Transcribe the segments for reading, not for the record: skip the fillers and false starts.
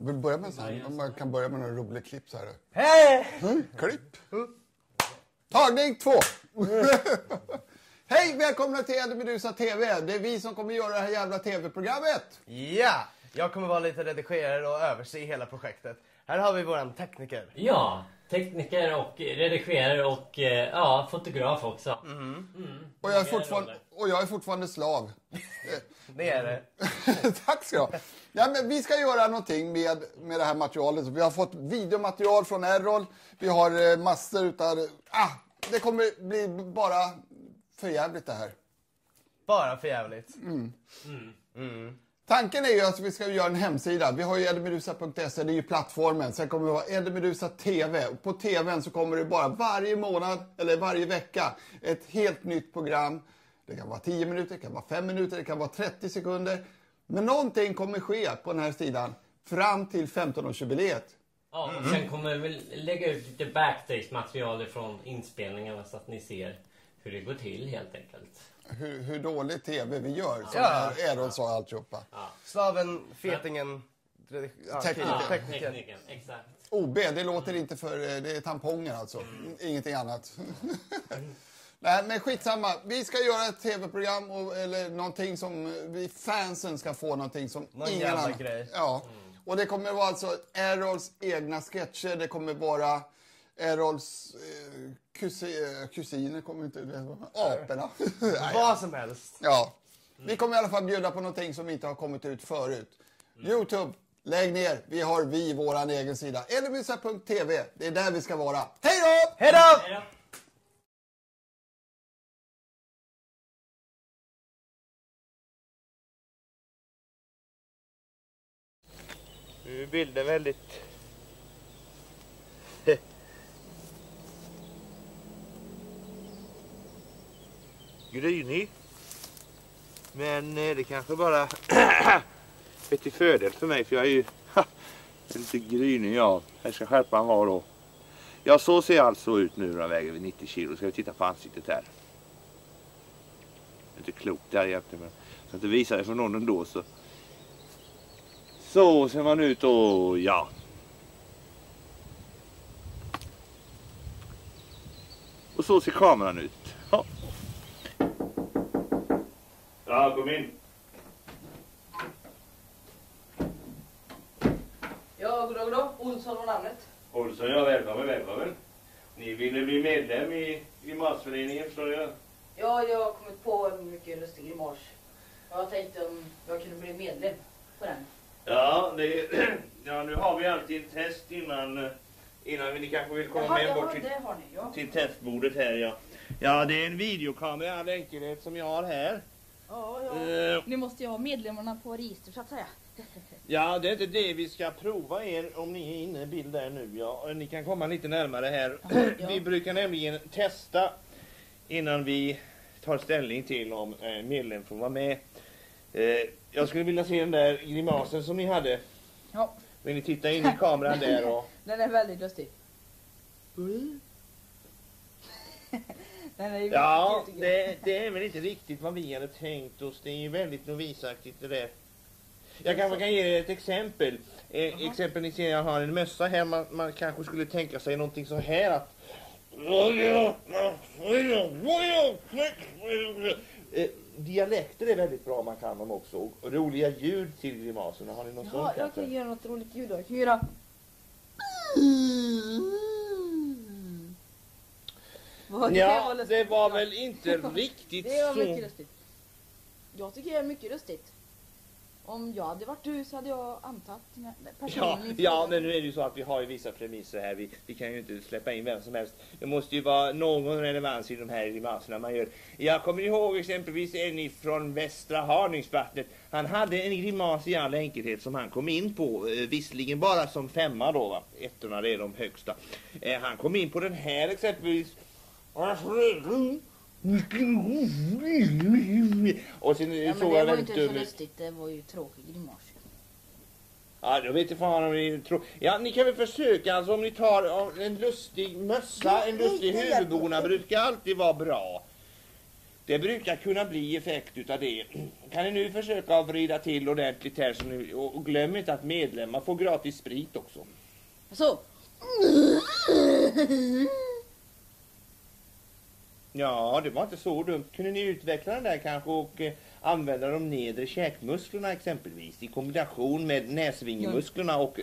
Vill du börja med sån? Man kan börja med några roliga klipp så här. Hej! Klipp. Tagning 2. Hej, välkomna till Eddie Meduza TV. Det är vi som kommer göra det här jävla tv-programmet. Ja, jag kommer vara lite redigerare och överse hela projektet. Här har vi våran tekniker. Ja, tekniker och redigerare och ja, fotograf också. Och jag är fortfarande slav. Det är det. Tack ska du ha. Ja, men vi ska göra någonting med det här materialet. Vi har fått videomaterial från Errol. Vi har massor utav... det kommer bli bara för jävligt det här. Bara för jävligt. Tanken är ju att vi ska göra en hemsida. Vi har ju edmeduza.se, det är ju plattformen. Sen kommer det vara Eddie Meduza TV. Och på tvn så kommer det bara varje månad eller varje vecka ett helt nytt program. Det kan vara 10 minuter, det kan vara 5 minuter, det kan vara 30 sekunder. Men någonting kommer ske på den här sidan fram till 15-årsjubileet. Ja, och sen kommer vi lägga ut lite backstage-material från inspelningarna så att ni ser hur det går till helt enkelt. Hur dålig tv vi gör, som Ja. Errol sa alltihopa. Ja. Slaven, fetingen, Tekniken, exakt. OB, det låter inte för... Det är tamponger alltså. Ingenting annat. Nej, men skitsamma. Vi ska göra ett tv-program eller någonting som vi fansen ska få någonting som Någon ingen jävla annan. grej. Ja. Och det kommer vara alltså Errols egna sketcher. Det kommer vara Errols kusiner, kommer inte... Aporna. Vad som helst. Ja. Vi kommer i alla fall bjuda på någonting som inte har kommit ut förut. YouTube, lägg ner. Vi har våran egen sida. Edmeduza.tv. Det är där vi ska vara. Hej då! Hej då! Hej då! Nu är bilden väldigt grynig. Men det kanske bara är till fördel för mig, för jag är ju lite grynig. Ja, här ska skärpan vara då. Ja, så ser alltså ut nu när jag väger vid 90 kilo. Ska vi titta på ansiktet här. Det är inte klokt där egentligen, men så att det visar det för någon ändå så. Så ser man ut och ja. Och så ser kameran ut. Ja, ja, kom in. Ja, goddag. Olsson var namnet. Olsson, ja, välkommen. Ni ville bli medlem i Grimasföreningen, förstår jag. Ja, jag har kommit på en mycket lustig grimas. Jag tänkte om jag kunde bli medlem på den. Ja, ja, nu har vi alltid en test innan ni kanske vill komma med bort till, det har ni, ja. till testbordet här, ja. Ja, det är en videokamera i all enkelhet som jag har här. Ja. Ni måste ju ha medlemmarna på register så att säga. Ja, det är inte det vi ska prova er om ni är inne i bild där nu. Ja, ni kan komma lite närmare här. Ja. Vi brukar nämligen testa innan vi tar ställning till om medlem får vara med. Jag skulle vilja se den där grimasen som ni hade. Ja, Vill ni titta in i kameran där och... den är väldigt lustig. Den är ju Ja, väldigt kul, det är väl inte riktigt vad vi hade tänkt oss. Det är ju väldigt novisaktigt det där. Jag kanske kan ge er ett exempel. Exempel, ni ser jag har en mössa här. Man kanske skulle tänka sig någonting så här att... Dialekter är väldigt bra, man kan dem också. Och roliga ljud till grimaserna. Har ni något Ja, sånt jag kanske? kan göra något roligt ljud då. Jag kan göra... Ja, det var väl inte riktigt Det var så. mycket lustigt. Jag tycker det är mycket lustigt. Om jag hade varit du så hade jag antagit personen. Ja, men nu är det ju så att vi har ju vissa premisser här. Vi kan ju inte släppa in vem som helst. Det måste ju vara någon relevans i de här grimaserna man gör. Jag kommer ihåg exempelvis en ifrån Västra Harningsvattnet. Han hade en grimas i all enkelhet som han kom in på. Visserligen bara som 5 då, va? 1:orna är de högsta. Han kom in på den här exempelvis. Och sen Ja, men såg det jag var ju väldigt inte så dum ut. lustigt. Det var ju tråkig grimas. Ja, jag vet inte fan om ni tror. Ja, ni kan väl försöka, alltså om ni tar en lustig mössa, en lustig huvudbona brukar alltid vara bra. Det brukar kunna bli effekt utav det. Kan ni nu försöka vrida till ordentligt här så ni, och glöm inte att medlemmar får gratis sprit också. Så. Ja, det var inte så dumt. Kunde ni utveckla den där kanske och använda de nedre käkmusklerna exempelvis i kombination med näsvingemusklerna och...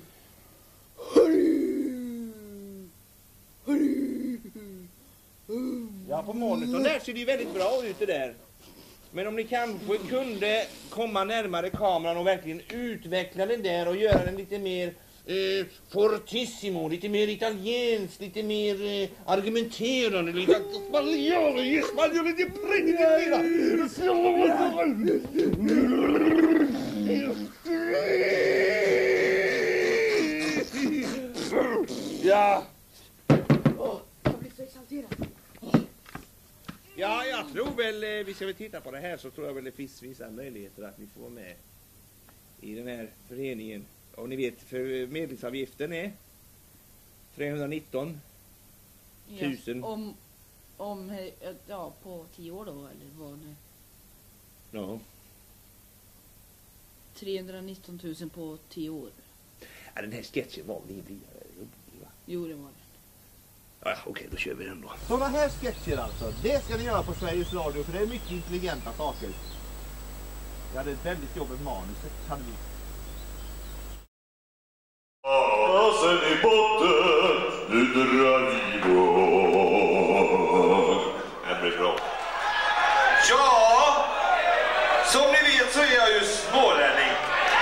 Ja, på monitorn där ser det ju väldigt bra ut det där. Men om ni kanske kunde komma närmare kameran och verkligen utveckla den där och göra den lite mer fortissimo, lite mer italienskt, lite mer argumenterande, lite spaljor, lite prängigare. Ja. Jag blir så exalterad. Ja, jag tror väl, vi ska väl titta på det här, så tror jag väl det finns vissa möjligheter att ni får vara med i den här föreningen. Och ni vet, för medlemsavgiften är 319 000. Ja, på 10 år då, eller vad det? Ja. 319 000 på 10 år. Ja, den här sketchen var livlig. Jo, det var det. Ja, okej, då kör vi den då. Sådana här sketcher alltså, det ska ni göra på Sveriges Radio, för det är mycket intelligenta saker. Vi hade ett väldigt jobbigt manuset, hade vi. Sen i botten, nu drar vi igång. Det blir bra. Ja, som ni vet så är jag ju smålänning.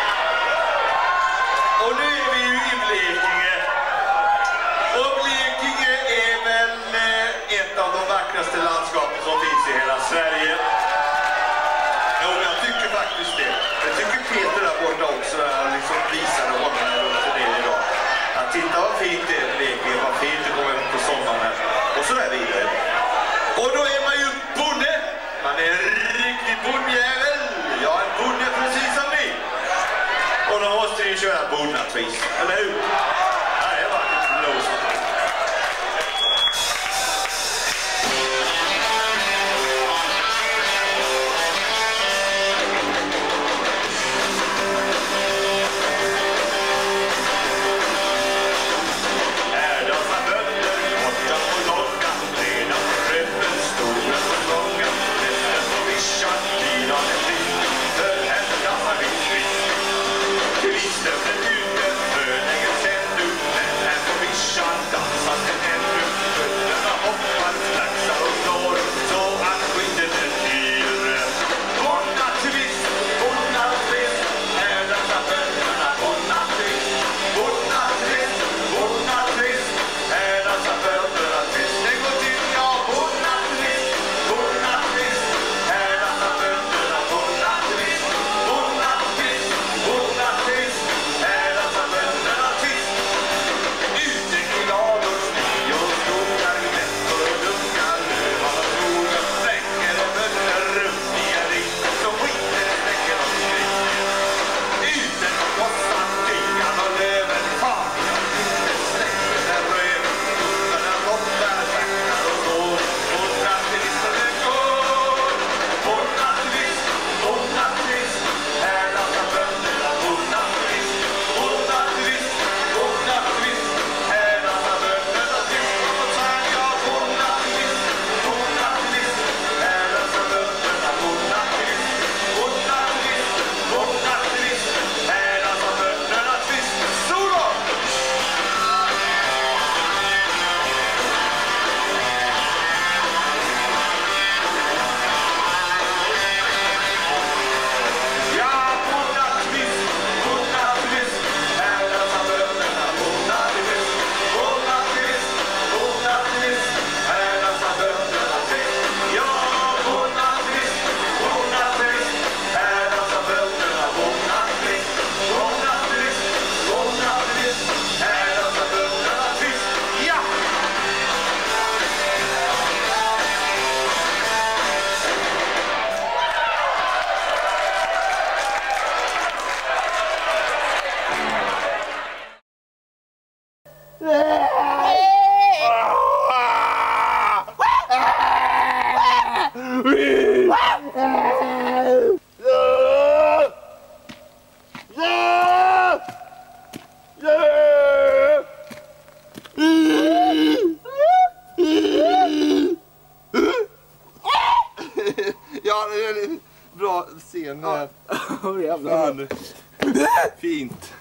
Och nu är vi ju i Blekinge. Och Blekinge är väl ett av de vackraste landskapen som finns i hela Sverige. Jo, jag tycker faktiskt det. Jag tycker Peter där borta också, när han liksom visade honom när de åkte ner idag. Att titta vad fint det är i Blekinge, vad fint det kommer ut på sommaren här. Och så där vidare. Och då är man ju bonde. Man är en riktig bondjävel. Jag är en bonde precis som ni. Och då måste ni köra bonnatvis, eller hur? Ja, det var lite blåsigt. Sen du Ja, det är bra scen. Ja. Fint.